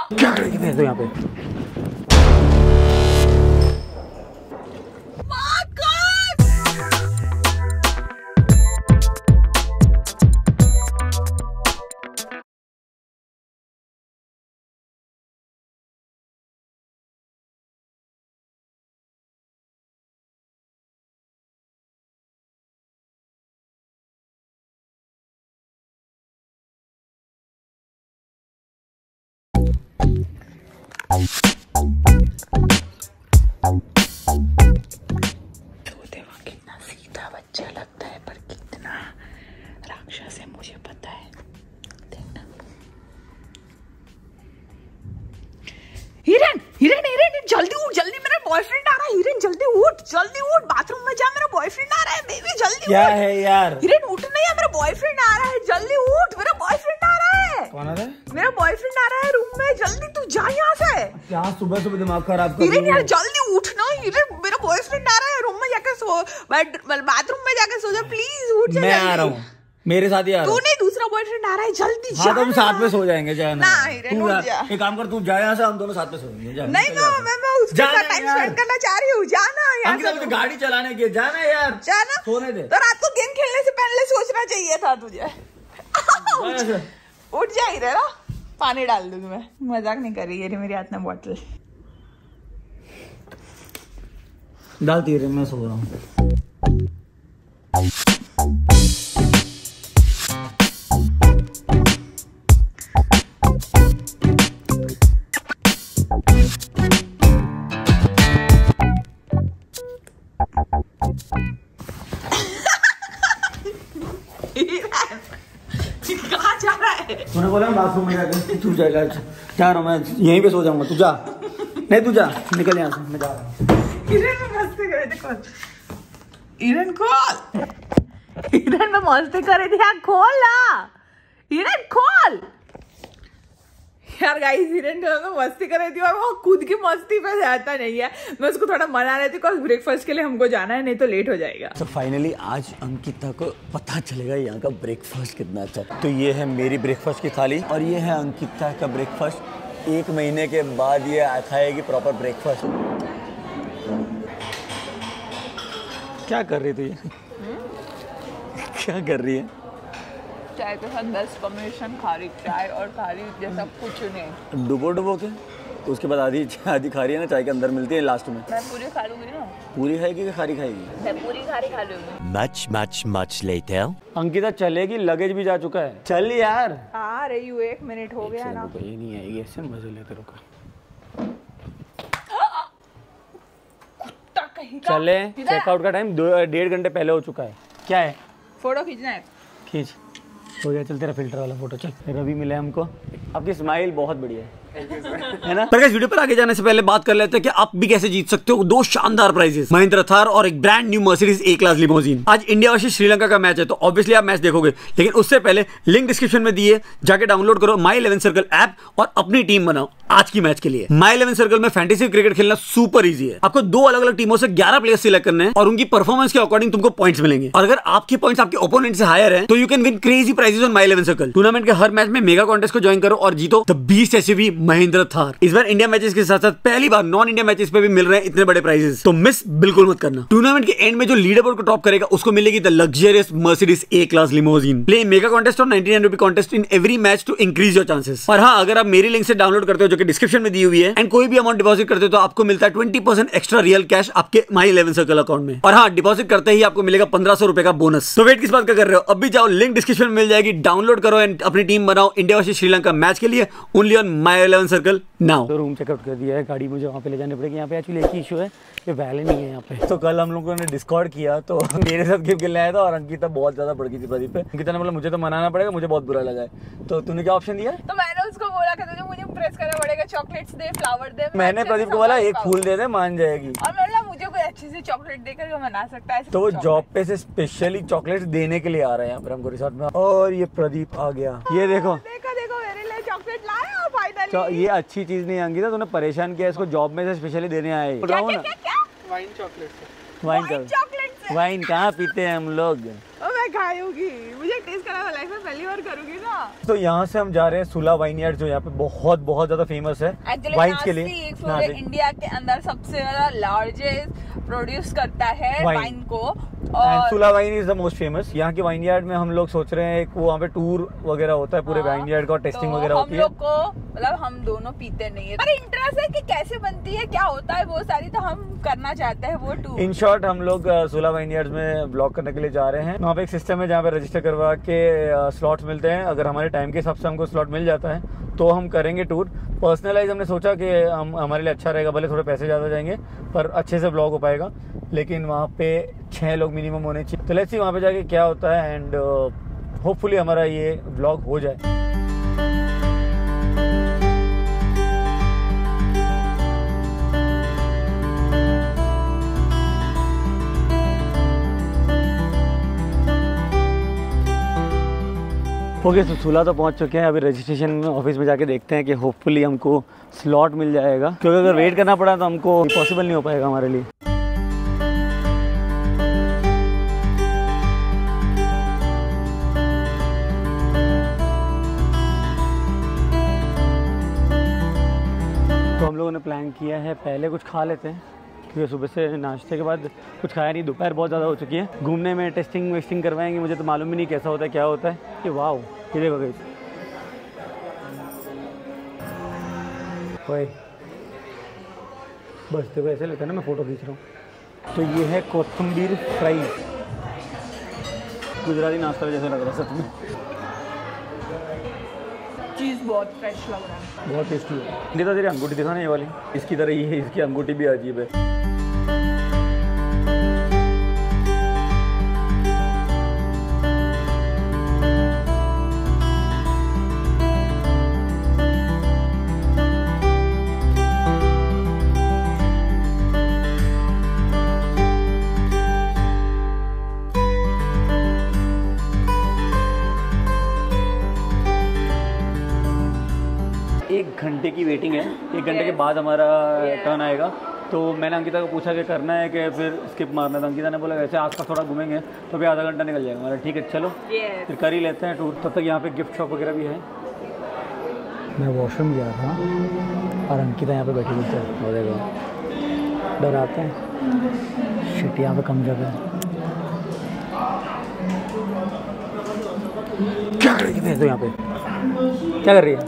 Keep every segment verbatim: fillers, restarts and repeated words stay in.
क्या करेगी भेज दो यहाँ पे। कितना सीधा बच्चा लगता है पर कितना राक्षस है मुझे पता है। देखना हिरन हिरन हिरन जल्दी उठ, जल्दी मेरा बॉयफ्रेंड आ रहा है। हिरन जल्दी उठ, जल्दी उठ, बाथरूम में जा, मेरा बॉयफ्रेंड आ रहा है। बेबी जल्दी क्या उठ। है यार? हिरन उठ नहीं है, मेरा बॉयफ्रेंड आ रहा है, जल्दी उठ, मेरा बॉयफ्रेंड आ रहा है। कौन आ रहा है? मेरा बॉयफ्रेंड आ रहा है रूम में, जल्दी तू जा यहाँ से। क्या सुबह सुबह दिमाग खराब कर हिरन यार जल्दी उठ ना, हिरन मेरा बॉयफ्रेंड आ रहा है, रूम में जाकर सो, बाथरूम में जाकर सो जा प्लीज, उठ जा। मैं आ रहा हूँ, मेरे साथ ही आ रहा हूँ। तू नहीं, दूसरा बॉयफ्रेंड आ रहा है, जल्दी जा। हाँ तो हम साथ में सो जाएंगे, जा ना हिरन उठ जा। एक काम कर, तू जा यहाँ से, हम दोनों साथ में सोएंगे। नहीं मैं मैं मैं उसके साथ टाइम स्पेंड करना चाह रही हूँ, जाना यहाँ से। तो गाड़ी चलाने की जाना यार, जाना सोने दे। तो रात को गेम खेलने से पहले सोचना चाहिए था तुझे। उठ जा हिरन ना, पानी डाल दूंगी मैं, मजाक नहीं कर रही है मेरी हाथ में बॉटल डालती है। मैं सो रहा हूँ। कहाँ जा रहा है? तूने बोला बाथरूम में जाकर तू जाएगा। जा रहा हूँ मैं, यहीं पे सो जाऊंगा, तू जा। नहीं तू जा, निकल यहाँ से, मैं जा रहा हूँ। हिरन में मस्ती करे थे, खोल हिरन खोल, हिरन में मस्ती करे थे यार, खोल ना हिरन खोल। यार गाइस हिरन में मस्ती कर रही थी और वो खुद की मस्ती पे जाता नहीं है। मैं उसको थोड़ा मना रही थी बिकॉज ब्रेकफास्ट के लिए हमको जाना है, नहीं तो लेट हो जाएगा। तो फाइनली आज अंकिता को पता चलेगा यहाँ का ब्रेकफास्ट कितना अच्छा है। तो ये है मेरी ब्रेकफास्ट की थाली और ये है अंकिता का ब्रेकफास्ट। एक महीने के बाद ये खाएगी प्रॉपर ब्रेकफास्ट। क्या कर रही थी? क्या कर रही है? चाय के साथ बेस्ट कॉम्बिनेशन खारी चाय और खारी जैसा कुछ नहीं। डुबो डुबो के तो उसके बाद आधी आधी खारी है ना चाय के अंदर मिलती है लास्ट में। मैं पूरी खा लूंगी ना। पूरी खाएगी कि खारी खाएगी? मैं पूरी खारी खा लूंगी। Much much much later. Ankita चलेगी, लगेज भी जा चुका है। चल यार। आ रही हूँ, एक मिनट हो गया ना। ये नहीं आएगी, ऐसे मजे लेते रुको। कुत्ता कहीं का। चले, चेकआउट का टाइम दो डेढ़ घंटे पहले हो चुका है। क्या है? फोटो खींचना है। खींच हो गया। चल तेरा फिल्टर वाला फोटो चल। रवि मिले हमको, आपकी स्माइल बहुत बढ़िया है, है ना? पर वीडियो पर आगे जाने से पहले बात कर लेते हैं कि आप भी कैसे जीत सकते हो दो शानदार प्राइजेस, महिंद्रा थार और एक brand new Mercedes A class limousine. आज इंडिया वर्सेस श्रीलंका का मैच है तो ऑब्वियसली आप मैच देखोगे, लेकिन उससे पहले लिंक डिस्क्रिप्शन में दिए, जाके डाउनलोड करो माई इलेवन सर्कल ऐप और अपनी टीम बनाओ आज की मैच के लिए। माई इलेवन सर्कल में फैंटेसी क्रिकेट खेलना सुपर इजी है। आपको दो अलग अलग टीमों से ग्यारह प्लेयर्स सिलेक्ट करने हैं और उनकी परफॉर्मेंस के अकॉर्डिंग तुमको पॉइंट्स मिलेंगे। और अगर आपके पॉइंट्स आपके ओपोनेंट से हायर है तो you can win crazy prizes on my eleven circle. Tournament के हर मैच में मेगा कॉन्टेस्ट को ज्वाइन करो और जीतो the beast SUV Mahindra Thar. इस बार इंडिया मैचेस के साथ साथ पहली बार नॉन इंडिया मैचेस पे भी मिल रहे हैं इतने बड़े प्राइजेस, तो मिस बिल्कुल मत करना। टूर्नामेंट के एंड में जो लीडर बोर्ड को टॉप करेगा उसको मिलेगी the luxurious Mercedes A class limousine. Play mega contest और ninety nine rupee contest in every match to increase your chances. और हाँ, अगर आप मेरी लिंक से डाउनलोड करते हो जो कि डिस्क्रिप्शन में दी हुई है एंड कोई भी अमाउंट डिपॉजिट करते हो तो आपको मिलता है twenty percent extra real cash आपके माई इलेवन सर्कल अकाउंट में। और हाँ, डिपॉजिट करते ही आपको मिलेगा पंद्रह सौ रुपए का बोनस। तो वेट किस बात का कर रहे हो, अभी जाओ, लिंक डिस्क्रिप्शन में मिल जाएगी, डाउनलोड करो एंड अपनी टीम बनाओ इंडिया वर्सेस श्रीलंका मैच के लिए only on my eleven circle now. तो रूम चेकआउट कर दिया है, गाड़ी मुझे वहाँ पे ले जाने पड़ेगी। यहाँ पे एक्चुअली एक ही इशू है, ये वैले नहीं है यहाँ पे। तो कल हम लोगों ने डिस्कॉर्ड किया तो मेरे साथ गेम खेलने आया था और अंकिता बहुत ज्यादा भड़की थी प्रदीप पे। अंकिता ने बोला मुझे तो मनाना पड़ेगा, मुझे बहुत बुरा लगा है। तो तूने क्या ऑप्शन दिया? तो मैंने उसको बोला कि तुझे मुझे प्रेस करना पड़ेगा, चॉकलेट्स दे, फ्लावर दे। मैंने प्रदीप को बोला एक फूल दे दे, मान जाएगी। और मैंने बोला मुझे कोई अच्छी सी चॉकलेट देकर वो मना सकता है। तो वो जॉब पे से स्पेशली चॉकलेट्स देने के लिए आ रहे हैं यहाँ पर हमको रिसोर्ट में। और ये प्रदीप आ गया, ये देखो देखो देखो मेरे लिए चॉकलेट लाया फाइनली। ये अच्छी चीज नहीं अंकिता, तूने परेशान किया इसको, जॉब में से स्पेशली देने आए। Wine chocolate wine chocolate wine कहाँ पीते हैं हम लोग? मैं खाई होगी, मुझे टेस्ट करना लाइफ में पहली बार करूंगी ना। तो यहाँ से हम जा रहे हैं सुला वाइनयार्ड, जो यहाँ पे बहुत बहुत ज्यादा फेमस है वाइन्स के लिए। पूरे इंडिया के अंदर सबसे ज्यादा लार्जेस्ट प्रोड्यूस करता है वाइन को, और Sula wine is the most famous. यहाँ के वाइनयार्ड में हम लोग सोच रहे हैं एक वो वहाँ पे टूर वगैरह होता है पूरे वाइनयार्ड का, टेस्टिंग तो वगैरह होती है। हम लोग को मतलब हम दोनों पीते नहीं है, पर इंटरेस्ट है कि कैसे बनती है, क्या होता है वो सारी, तो हम करना चाहते हैं वो टूर। इन शॉर्ट हम लोग सुला वाइनयार्ड में ब्लॉग करने के लिए जा रहे हैं। वहाँ पे एक सिस्टम है जहाँ पे रजिस्टर करवा के स्लॉट्स मिलते हैं। अगर हमारे टाइम के हिसाब से हमको स्लॉट मिल जाता है तो हम करेंगे टूर। पर्सनलाइज हमने सोचा कि हम हमारे लिए अच्छा रहेगा, भले थोड़े पैसे ज़्यादा जाएंगे पर अच्छे से ब्लॉग हो पाएगा। लेकिन वहाँ पे छः लोग मिनिमम होने चाहिए। तो लेट्स सी वहाँ पे जाके क्या होता है, एंड होपफुली हमारा ये ब्लॉग हो जाए। ओके okay, तो सुला तो पहुंच चुके हैं। अभी रजिस्ट्रेशन में ऑफिस में जाके देखते हैं कि होपफुली हमको स्लॉट मिल जाएगा, क्योंकि अगर वेट करना पड़ा तो हमको पॉसिबल नहीं हो पाएगा हमारे लिए। तो हम लोगों ने प्लान किया है पहले कुछ खा लेते हैं, क्योंकि सुबह से नाश्ते के बाद कुछ खाया नहीं, दोपहर बहुत ज़्यादा हो चुकी है। घूमने में टेस्टिंग वेस्टिंग करवाएंगे, मुझे तो मालूम भी नहीं कैसा होता है क्या होता है। कि वाओ, ये देखो गई ओए, बस देखो ऐसे लेते हैं ना, मैं फ़ोटो खींच रहा हूँ। तो ये है कोथिंबीर फ्राई, गुजराती नाश्ता जैसे लग रहा है सच में। चीज़ बहुत फ्रेश लग रहा है, बहुत टेस्टी है। नहीं तो तेरी अंगूठी दिखाना ये वाली, इसकी तरह ये है, इसकी अंगूठी भी अजीब है। एक घंटे की वेटिंग है, एक घंटे के बाद हमारा टर्न आएगा। तो मैंने अंकिता को पूछा कि करना है कि फिर स्किप मारना था। अंकिता ने बोला वैसे आसपास थोड़ा घूमेंगे तो भी आधा घंटा निकल जाएगा हमारा। ठीक है चलो yes. फिर कर ही लेते हैं टूर। तब तक यहाँ पे गिफ्ट शॉप वगैरह भी है। मैं वॉशरूम गया था और अंकिता यहाँ पे बैठी हुई थी, वो देखो डराते हैं। शिट, यहाँ पे कम जगह है। क्या कर रही है तो यहाँ पे, क्या कर रही है?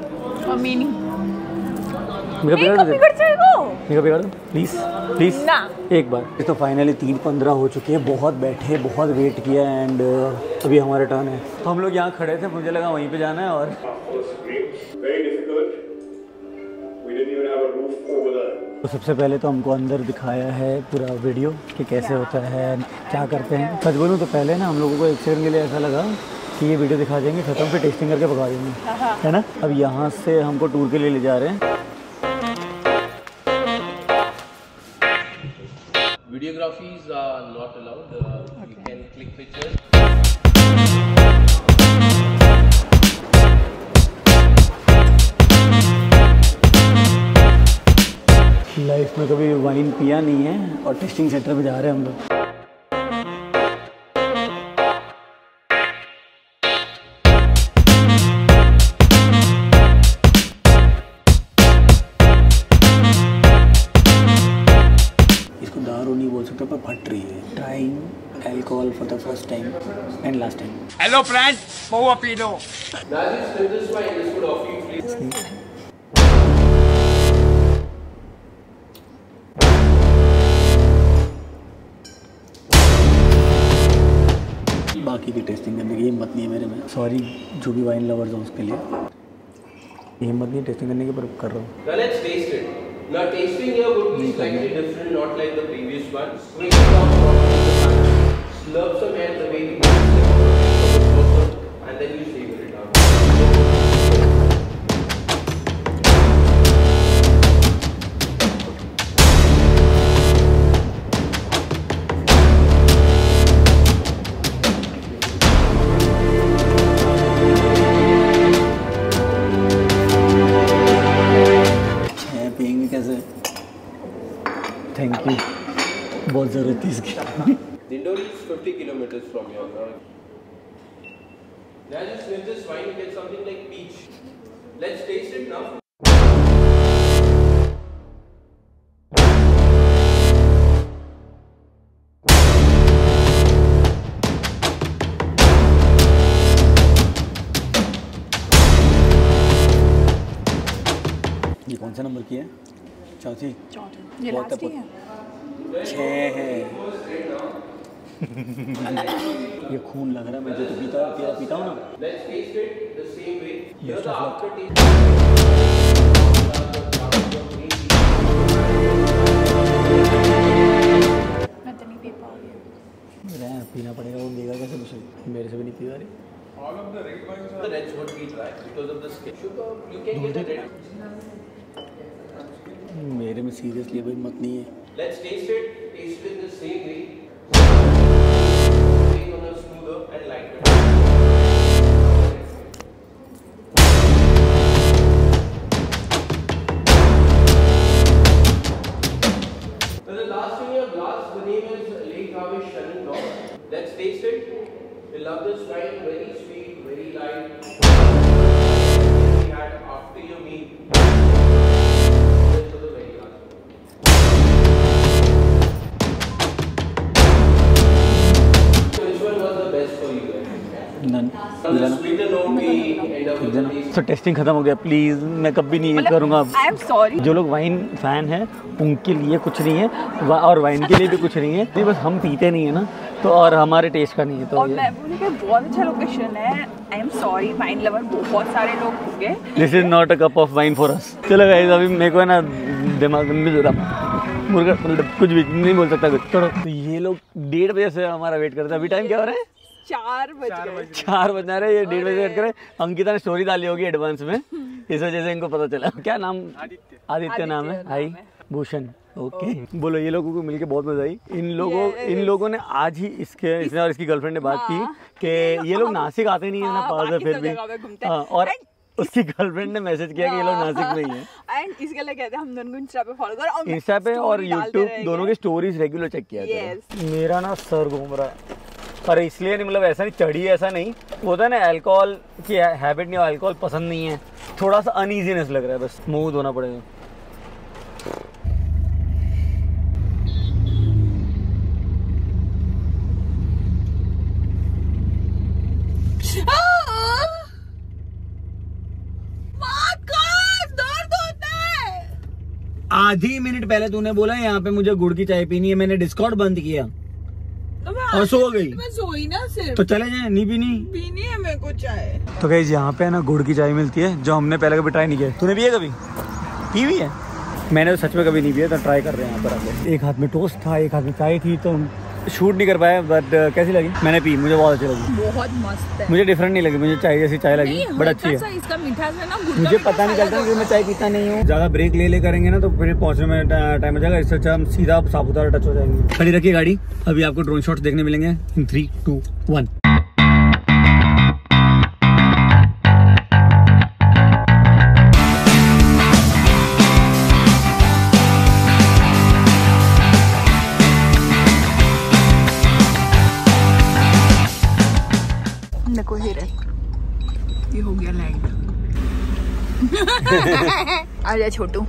मेकअप दो प्लीज प्लीज ना। एक बार। तो फाइनली तीन पंद्रह हो चुके हैं, बहुत बैठे, बहुत वेट किया एंड अभी हमारा टर्न है। तो हम लोग यहाँ खड़े थे, मुझे लगा वहीं पे जाना है। और तो सबसे पहले तो हमको अंदर दिखाया है पूरा वीडियो कि कैसे होता है, क्या करते हैं। सच बोलूँ तो पहले ना हम लोगों को एक सेकंड के लिए ऐसा लगा कि ये वीडियो दिखा देंगे, खत्म, फिर टेस्टिंग करके भगा देंगे, है ना। अब यहाँ से हमको टूर के लिए ले जा रहे हैं। Videographies are not allowed. Uh, okay. You can click pictures. Life में कभी वाइन पिया नहीं है और टेस्टिंग सेंटर में जा रहे हैं हम लोग। पर फट रही है। Trying alcohol for the first time and last time. Hello friend, पौवा पी लो। बाकी की टेस्टिंग करने की हिम्मत नहीं है मेरे में, सॉरी जो भी वाइन लवर्स हो उसके लिए हिम्मत नहीं टेस्टिंग करने की, पर कर रहा हूँ। Now let's taste it. Now tasting here would be slightly different, not like the previous one. Swing it down, slurp some air the way we do it, and then you savor it out. Thank you, बहुत ज़रूरत थी इसकी। Dindori is fifty kilometers from here. Now just sniff this wine, you get something like peach. Let's taste it now. ये कौन सा number की है? चौथी। चौथी। ये बहुत लास्ट ही है। है। छः है। ये खून लग रहा है, मैं जो तो पीता पीता पीता हूँ ना। Let's taste it the same way. Here Best the of luck. aftertaste. मैं तो नहीं पी पाऊंगी। रहने, पीना पड़ेगा, वो देगा कैसे मुझे? मेरे से भी नहीं पी रही। All of the red wines are the reds what we try because of the skin. Sugar, you can get the red. मेरे में सीरियसली कोई मत नहीं है। Let's taste it. Taste it in the same way. Make on a smoother and lighter. So the last in your glass, the name is Lake Havish Shannon. Let's taste it. We love this wine. Very sweet, very light. We had after your meal. This was the very last one. Which one was the best for you guys? None From the sweeter note, we end up with the taste. So tasting खत्म हो गया, please मैं कभी नहीं ये करूँगा अब। I am sorry. जो लोग वाइन फैन है उनके लिए कुछ नहीं है, वा, और वाइन के लिए भी कुछ नहीं है, नहीं बस हम पीते नहीं है ना, तो और हमारे टेस्ट का नहीं है तो और मैं बोली कि बहुत अच्छा लोकेशन है। I am sorry, wine lover बहुत सारे लोग होंगे। This is not a cup of wine for us. चलो गाइस, अभी मेरे को है ना दिमाग में जरा मुर्गा कुछ भी नहीं बोल सकता कुछ। चलो, तो ये लोग डेढ़ बजे से हमारा वेट करते हैं। अभी टाइम क्या हो रहा है? चार बज गए। चार बज रहे, ये डेढ़ बजे वेट करे। अंकिता ने स्टोरी डाली होगी एडवांस में, इस वजह से इनको पता चला। क्या नाम? आदित्य। आदित्य नाम है। हाई भूषण। ओके, बोलो। ये लोगों को मिलके बहुत मजा आई। इन लोगों इन लोगों ने आज ही इसके इसने और इसकी गर्लफ्रेंड ने बात की कि ये लोग नासिक आते नहीं है ना पास है फिर भी। हाँ, और उसकी गर्लफ्रेंड ने मैसेज किया कि ये लोग नासिक में ही हैं। एंड इसके लिए कहते हैं हम दोनों को इंस्टा पे फॉलो करो और इंस्टा पे और story डालते यूट्यूब रहेंगे। दोनों की स्टोरीज रेगुलर चेक किया Yes. करो। मेरा ना सर घूम रहा है, पर इसलिए नहीं, मतलब ऐसा नहीं चढ़ी, ऐसा नहीं होता है ना, अल्कोहल की हैबिट नहीं, अल्कोहल पसंद नहीं है, थोड़ा सा अनईजीनेस लग रहा है, बस मुंह धोना पड़ेगा। आधी मिनट पहले तूने बोला यहाँ पे मुझे गुड़ की चाय पीनी है, मैंने डिस्कॉर्ड बंद किया और सो गई। मैं सोई ना सिर्फ। तो चले जाए, नहीं पीनी पीनी है मेरे को चाय। तो गाइस यहाँ पे ना गुड़ की चाय मिलती है, जो हमने पहले कभी ट्राई नहीं किया। तूने पिया कभी? पी हुई है? मैंने तो सच में कभी नहीं पिया, तो ट्राई कर रहे हैं यहाँ पर आके। एक हाथ में टोस्ट था, एक हाथ में चाय थी, तो शूट नहीं कर पाया, बट कैसी लगी? मैंने पी, मुझे बहुत अच्छी लगी। बहुत मस्त है। मुझे डिफरेंट नहीं लगी, मुझे चाय जैसी चाय लगी, बट अच्छी है। इसका मीठा से ना गुड़ मुझे पता नहीं चलता कि मैं चाय पीता नहीं हूँ। ज्यादा ब्रेक ले ले करेंगे ना तो फिर पहुंचने में टाइम हो जाएगा, इससे अच्छा हम सीधा सापुतारा टच हो जाएंगे। खड़ी रखिए गाड़ी, अभी आपको ड्रोन शॉट्स देखने मिलेंगे इन थ्री टू वन। देखो हिरन, ये हो गया लैंड। आजा छोटू।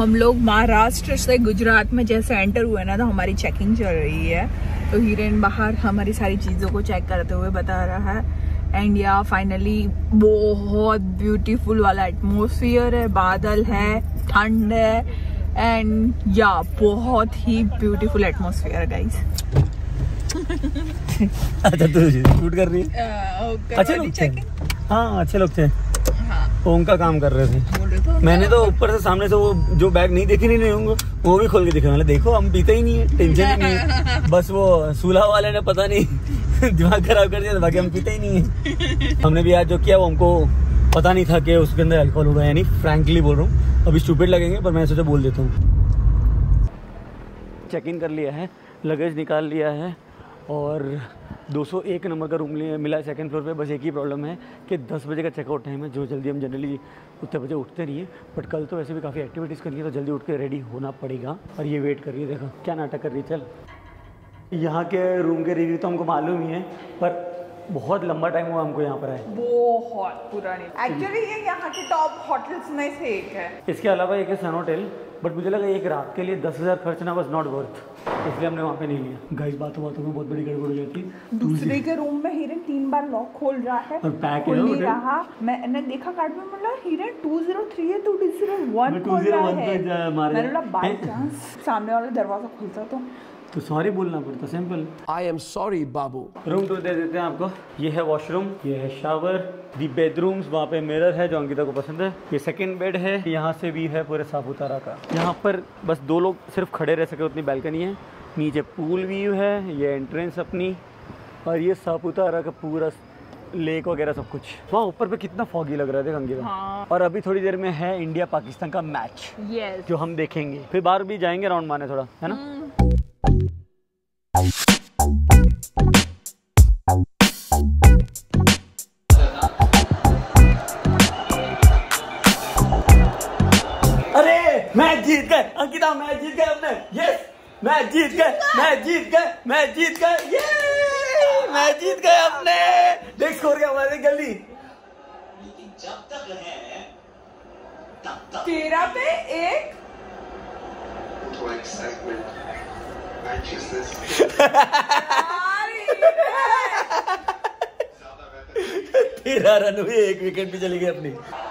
हम लोग महाराष्ट्र से गुजरात में जैसे एंटर हुए ना, तो हमारी चेकिंग चल रही है। तो हिरेन बाहर हमारी सारी चीजों को चेक करते हुए बता रहा है। एंड या फाइनली बहुत ब्यूटीफुल वाला एटमोसफियर है, बादल है, ठंड है, एंड या बहुत ही ब्यूटीफुल एटमोसफियर है गाइस। अच्छा तू शूट कर रही है? अच्छे लोग थे, हाँ अच्छे लोग थे। ओम का काम कर रहे थे। मैंने तो ऊपर से सामने से वो जो बैग नहीं देखी नहीं होंगे वो भी खोल के दिखा। मैंने देखो हम पीते ही नहीं है, टेंशन ही नहीं है। बस वो सूल्हा वाले ने पता नहीं दिमाग खराब कर दिया, तो बाकी हम पीते ही नहीं है। हमने भी आज जो किया वो हमको पता नहीं था कि उसके अंदर अल्कोहल होगा, यानी फ्रैंकली बोल रहा हूँ। अभी स्टूपिड लगेंगे पर मैं सोचा बोल देता हूँ। चेक इन कर लिया है, लगेज निकाल लिया है और दो सौ एक नंबर का रूम मिला है सेकंड फ्लोर पे। बस एक ही प्रॉब्लम है कि दस बजे का चेकआउट टाइम है, जो जल्दी हम जनरली उतने बजे उठते नहीं है। बट कल तो वैसे भी काफ़ी एक्टिविटीज़ करनी है, तो जल्दी उठ के रेडी होना पड़ेगा। और ये वेट कर रही है, देखो क्या नाटक कर रही है। चल यहाँ के रूम के रिव्यू तो हमको मालूम ही है, पर बहुत लंबा टाइम हुआ हमको यहाँ पर है। बहुत पुरानी, एक्चुअली ये यहाँ के टॉप होटल्स में से एक है। इसके अलावा एक है सन होटल, बट मुझे लगा एक रात के लिए दस हज़ार खर्चना वॉज नॉट वर्थ, इसलिए हमने वहाँ पे नहीं लिया। गाइस बातों बातों में बहुत बड़ी गड़बड़ हो जाती है। दूसरे के रूम में हिरन तीन बार लॉक खोल रहा है और पैक खोल नहीं रहा। मैंने देखा कार्ड में, मतलब हिरन टू ज़ीरो थ्री है, टू ज़ीरो वन खोल रहा है। मैंने बोला बाय चांस सामने वाला दरवाजा खुलता तो तो सॉरी बोलना पड़ता, सिंपल। I am sorry, बाबू। रूम टूर दे देते हैं आपको। ये है वॉशरूम, ये है शावर, दी बेडरूम्स, वहाँ पे मिरर है जो अंकिता को पसंद है। ये सेकंड बेड है, यहाँ से भी है पूरे सापुतारा का। यहाँ पर बस दो लोग सिर्फ खड़े रह सके उतनी बैल्कनी है। नीचे पूल व्यू है, ये एंट्रेंस अपनी, और ये सापुतारा का पूरा लेक वगैरह सब कुछ। वहाँ ऊपर पे कितना फॉगी लग रहा है देख अंकिता। हाँ। और अभी थोड़ी देर में है इंडिया पाकिस्तान का मैच, yes. जो हम देखेंगे। फिर बाहर भी जाएंगे राउंड मारने थोड़ा, है ना। अरे मैच जीत गए अंकिता, मैच जीत गए अपने। यस मैच जीत गए, मैच जीत गए, मैच जीत गए, ये मैच जीत गए अपने। देख स्कोर क्या हुआ है जल्दी। तेरह पे एक। तेरह रन हुए, एक विकेट भी चली गई अपनी।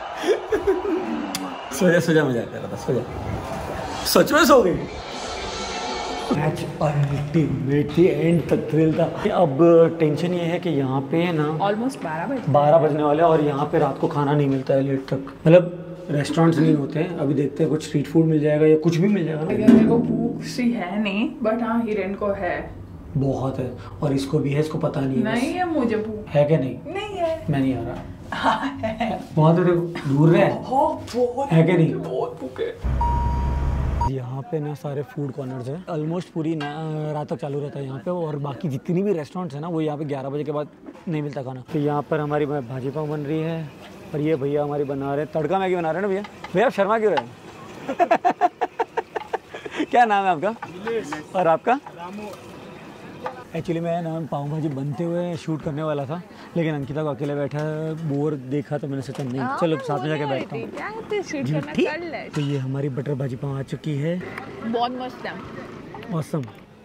सो जा सो जा, मजाक कर रहा था, सो जा। सच में सो गई। मैच अल्टीमेट थी, एंड तक थ्रिल था। अब टेंशन ये है कि यहाँ पे ना ऑलमोस्ट बारह बजे बारह बजने वाले हैं और यहाँ पे रात को खाना नहीं मिलता है लेट तक। मतलब रेस्टोरेंट्स नहीं होते हैं। अभी देखते हैं कुछ स्ट्रीट फूड मिल जाएगा या कुछ भी मिल जाएगा। मेरे को भूख सी है नहीं, बट हाँ हिरन को है बहुत है, और इसको भी है, इसको पता नहीं है। नहीं है मुझे भूख है क्या? नहीं नहीं है। मैं नहीं आ रहा। बहुत है, दूर रहे। बहुत है क्या? नहीं बहुत भूख है। यहाँ पे ना सारे फूड कॉर्नर्स है, ऑलमोस्ट पूरी रात तक चालू रहता है यहाँ पे। और बाकी जितनी भी रेस्टोरेंट्स है ना, वो यहाँ पे ग्यारह बजे के बाद नहीं मिलता खाना। तो यहाँ पर हमारी भाजी पाव बन रही है, और ये भैया हमारी बना रहे हैं तड़का मैगी बना रहे हैं ना भैया। भैया आप शर्मा क्यों रहे? क्या नाम है आपका? और आपका? एक्चुअली मैं ना पाव भाजी बनते हुए शूट करने वाला था, लेकिन अंकिता को अकेले बैठा बोर देखा तो मैंने सोचा नहीं चलो साथ में जाके बैठता हूँ। ठीक, तो ये हमारी बटर भाजी पाव आ चुकी है। बहुत मस्त है, मौसम।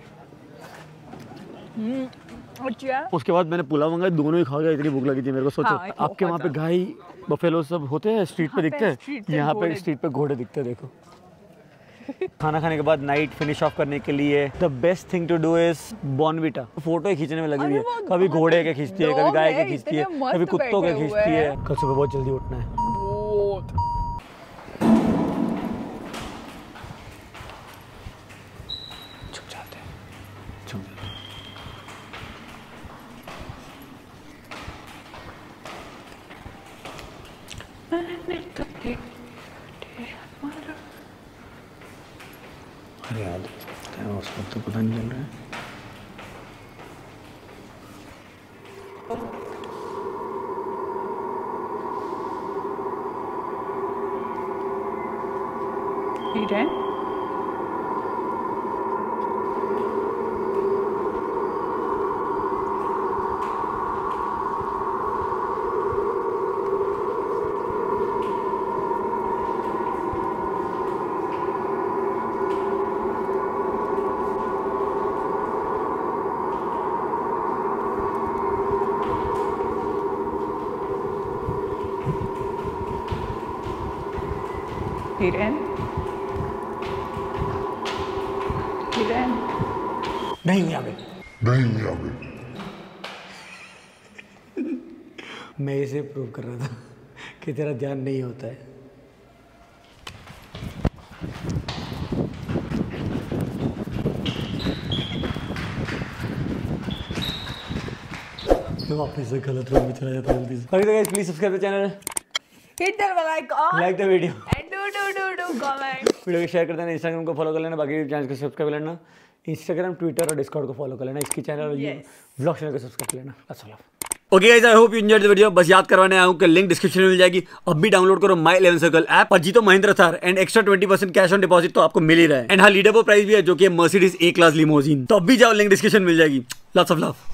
अच्छा। उसके बाद मैंने पुलाव मंगाया, दोनों ही खा गया, इतनी भूख लगी थी मेरे को। सोचो हाँ, आपके वहाँ पे गाय बफेलो सब होते हैं, स्ट्रीट पे दिखते हैं, यहाँ पे स्ट्रीट पे घोड़े दिखते हैं। देखो खाना खाने के बाद नाइट फिनिश ऑफ करने के लिए the best thing to do is Bournvita. Photo ही खींचने में लगी हुई है, कभी घोड़े के खींचती है, कभी गाय के खींचती है, कभी कुत्तों के खींचती है। कल सुबह बहुत जल्दी उठना है। छुप जाते हैं, छुप जाते हैं। अरे यार उस वक्त तो पता नहीं चल रहा है। हिरन हिरेन हिरेन नहीं यहाँ पे नहीं यहाँ पे मैं इसे प्रूव कर रहा था कि तेरा ध्यान नहीं होता है। मैं वापस से गलत रूम में चला जाता जल्दी से। Okay guys please subscribe the channel, hit the bell icon like the video, and do do do do comment. Video को शेयर कर देना, इंस्टाग्राम को फॉलो कर लेना, बाकी चैनल को सब्सक्राइब कर लेना, इंस्टाग्राम ट्विटर और डिस्कॉर्ड को फॉलो कर लेना, इसकी चैनल और Yes. व्लॉग चैनल को सब्सक्राइब कर लेना। That's all. Okay guys, I hope you enjoyed the video. बस याद करवाने आया हूं कि लिंक डिस्क्रिप्शन में मिल जाएगी। अब भी डाउनलोड करो माई इलेवन सर्कल ऐप और जीतो Mahindra Thar and extra twenty percent cash on deposit तो आपको मिल ही रहा है। एंड हाँ, लीडर प्राइस भी है जो कि मर्सिडीज ए क्लास लिमोजिन। तो अब भी जाओ, लिंक डिस्क्रिप्शन मिल जाएगी। Lots of love.